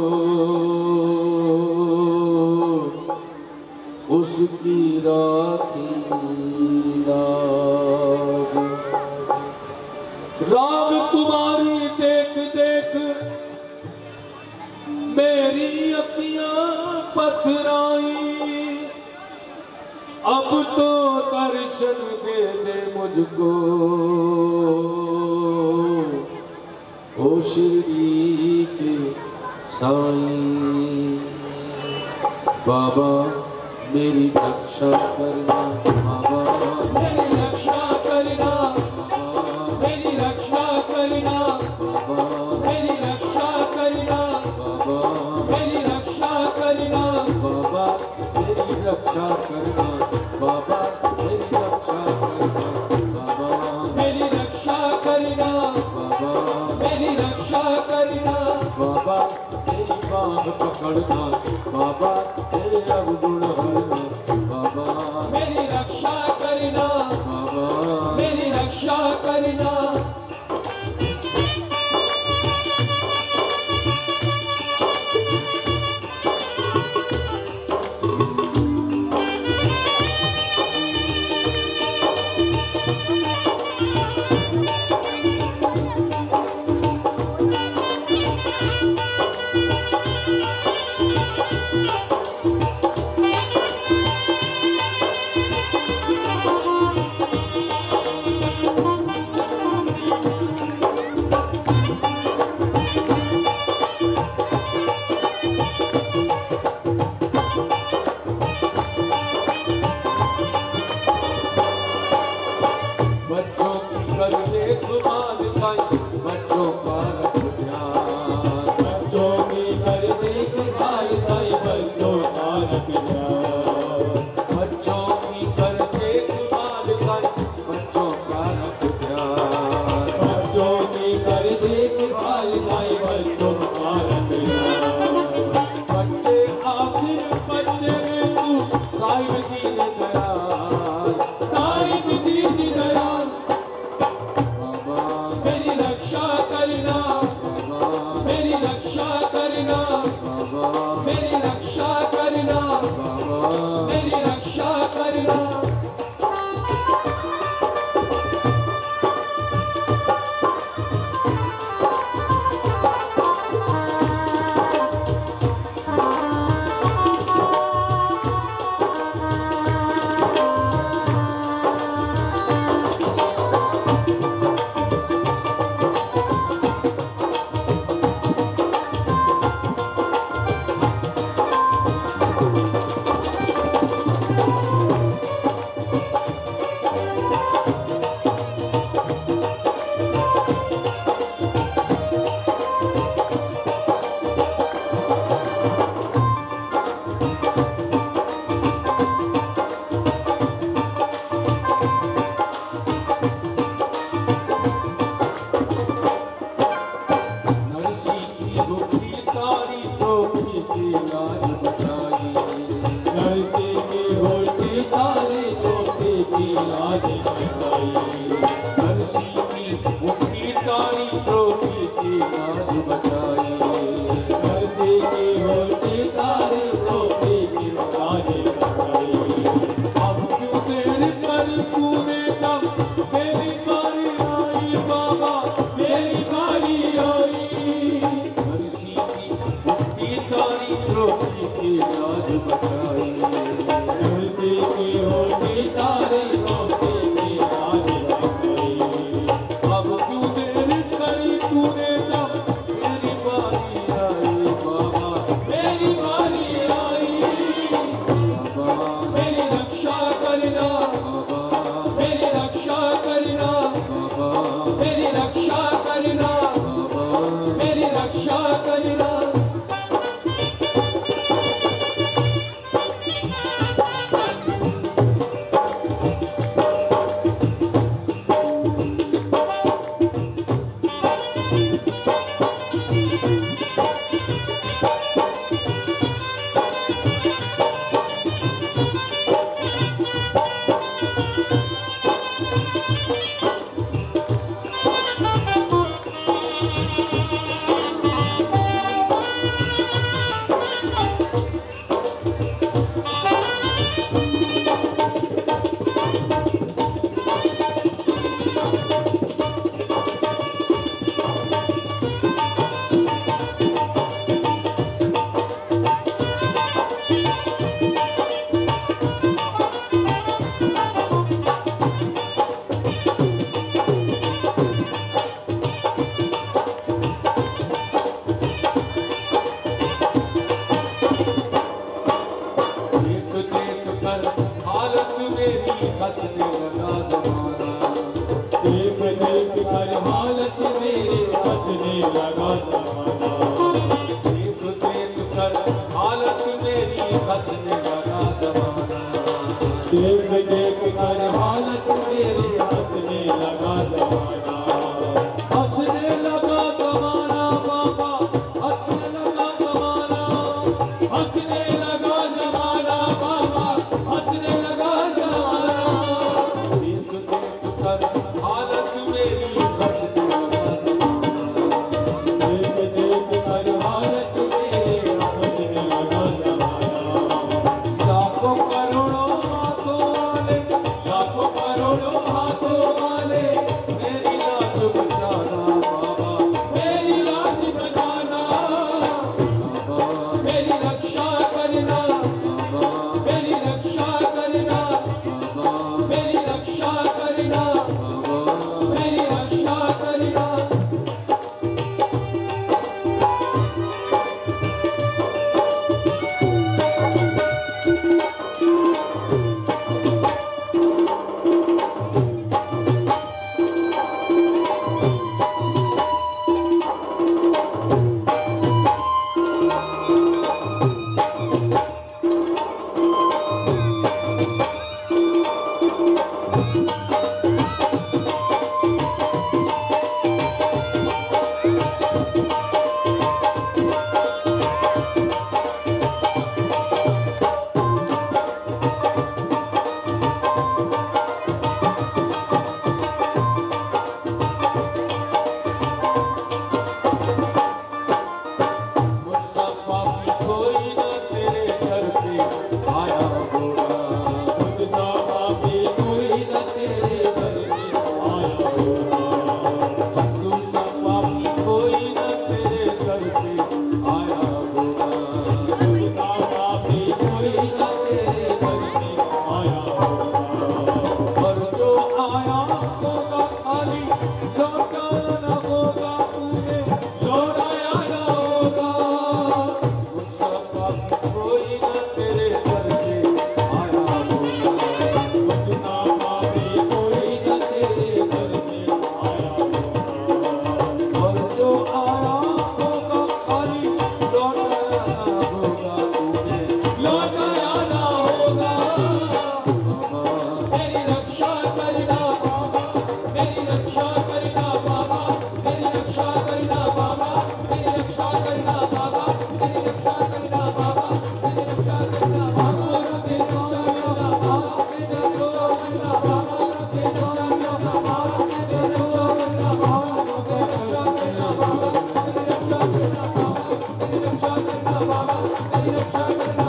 उसकी राखी लाग। राग तुम्हारी देख देख मेरी अखियां पथराई, अब तो दर्शन दे दे मुझको ओ शिरडी के साईं। बाबा मेरी रक्षा करना, बाबा मेरी रक्षा करना, मेरी रक्षा करना, मेरी रक्षा करना, मेरी रक्षा करना, बाबा मेरी रक्षा करना, बाबा मेरी रक्षा करना, बाबा मेरी रक्षा करना, बाबा मेरी रक्षा करना, बाबा तेरी बाह पकड़ना, बाबा तेरे अवगुण हरना, बाबा मेरी रक्षा करना, बाबा मेरी रक्षा करना। बच्चों की कर देखभाल साईं, बच्चों का रख ध्यान, बच्चों की कर देखभाल साईं, बच्चों का रख ध्यान, बच्चों की कर देखभाल साईं, बच्चों का रख ध्यान, बच्चों की कर देखभाल साईं, बच्चों का रख ध्यान। बच्चे आखिर बच्चे तू साहिब दीन दयाल, साहिब दीन दयाल बाबा मेरी रक्षा करना, बाबा मेरी रक्षा करना, बाबा मेरी रक्षा करना, बाबा मेरी रक्षा करना। नरसी की बुद्धि तारी टोपी की लाज बचाई, नरसी की होती तारी टोपी की लाज बचाई, नरसी की बुद्धि तारी टोपी की लाज बचाई, नरसी की होती तारी टोपी की लाज बचाई। अब क्यों देर करी तूने जब मेरी बारी आई, बाबा मेरी बारी आई, नरसी की बुद्धि तारी टोपी की लाज बचाई, नरसी की होती तारी टोपी की लाज बचाई। अब क्यों देर करी तूने जब मेरी बारी आई, बाबा मेरी बारी आई, बाबा मेरी रक्षा करना, बाबा मेरी रक्षा करना, बाबा मेरी रक्षा करना, बाबा मेरी रक्षा करना। हंसने लगा जमाना। देख देख कर हालत मेरी हंसने लगा जमाना। देख देख कर हालत मेरी हंसने लगा जमाना। देख देख कर हालत मेरी हंसने लगा जमाना। हंसने लगा जमाना बाबा, हंसने लगा जमाना। हंसने लगा जमाना बाबा, हंसने लगा जमाना। देख देख कर हालत मेरी हंसने लगा जमाना। देख देख कर हालत मेरी हंसने लगा जमाना। लाखों करोड़ों हाथों वाले, लाखों करोड़ों हाथों वाले मेरी लाज बचाना बाबा, मेरी लाज बचाना। बाबा, मेरी रक्षा करना, बाबा, मेरी रक्षा करना, बाबा, मेरी रक्षा करना, बाबा। मेरी रक्षा करना। मुझसा पापी कोई न तेरे दर पे आया होगा। मुझसा पापी कोई न तेरे घर में आया होगा। मुझसा पापी कोई न तेरे दर पे आया होगा। मुझसा पापी कोई न तेरे घर में आया होगा। और जो आया होगा खाली लौटाना होगा तूने। लौटाया न होगा। मुझसा पापी कोई न तेरे दर पे आया होगा। मुझसा पापी कोई न तेरे घर में आया होगा। और जो आया होगा खाली लौटाना होगा तूने। लौटाया न होगा। बाबा, मेरी रक्षा करना बाबा, मेरी रक्षा करना बाबा, मेरी रक्षा करना बाबा, मेरी रक्षा करना बाबा, मेरी रक्षा करना बाबा, मेरी रक्षा करना बाबा, के साया बाबा के डरो करना बाबा, के साया बाबा के डरो मेरी रक्षा करना बाबा, मेरी रक्षा करना बाबा, मेरी रक्षा करना बाबा, मेरी रक्षा करना